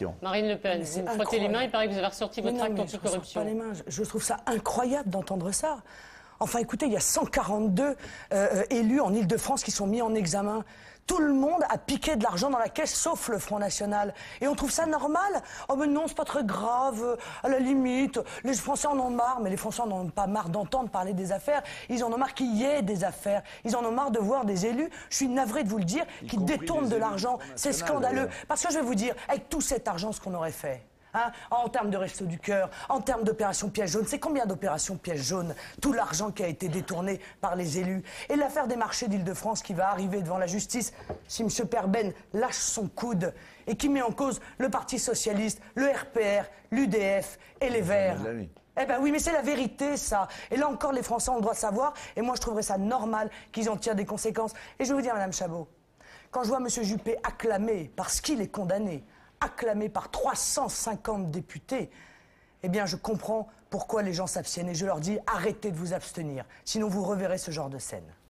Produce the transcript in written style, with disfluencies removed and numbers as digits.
question. Marine Le Pen, vous me frottez les mains, il paraît que vous avez ressorti votre acte anticorruption. Je trouve ça incroyable d'entendre ça. Enfin, écoutez, il y a 142 élus en Ile-de-France qui sont mis en examen. Tout le monde a piqué de l'argent dans la caisse, sauf le Front National. Et on trouve ça normal? Oh mais non, c'est pas très grave, à la limite. Les Français en ont marre, mais les Français en ont pas marre d'entendre parler des affaires. Ils en ont marre qu'il y ait des affaires. Ils en ont marre de voir des élus, je suis navré de vous le dire, qui détournent de l'argent. C'est scandaleux. Parce que je vais vous dire, avec tout cet argent, ce qu'on aurait fait. Hein, en termes de Restos du Cœur, en termes d'opérations pièges jaunes, c'est combien d'opérations pièges jaunes? Tout l'argent qui a été détourné par les élus. Et l'affaire des marchés d'Île-de-France qui va arriver devant la justice si M. Perben lâche son coude et qui met en cause le Parti Socialiste, le RPR, l'UDF et les Verts. Eh ben oui, mais c'est la vérité, ça. Et là encore, les Français ont le droit de savoir. Et moi, je trouverais ça normal qu'ils en tirent des conséquences. Et je vais vous dire, Madame Chabot, quand je vois M. Juppé acclamé parce qu'il est condamné, acclamé par 350 députés, eh bien je comprends pourquoi les gens s'abstiennent et je leur dis arrêtez de vous abstenir, sinon vous reverrez ce genre de scène.